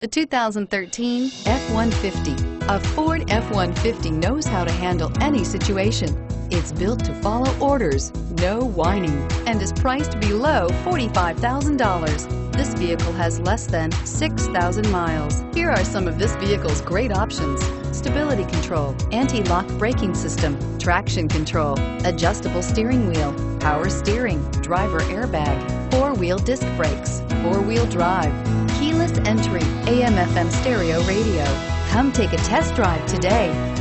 The 2013 F-150. A Ford F-150 knows how to handle any situation. It's built to follow orders, no whining, and is priced below $45,000. This vehicle has less than 6,000 miles. Here are some of this vehicle's great options: stability control, anti-lock braking system, traction control, adjustable steering wheel, power steering, driver airbag, four-wheel disc brakes, four-wheel drive, keyless entry, AM/FM stereo radio. Come take a test drive today.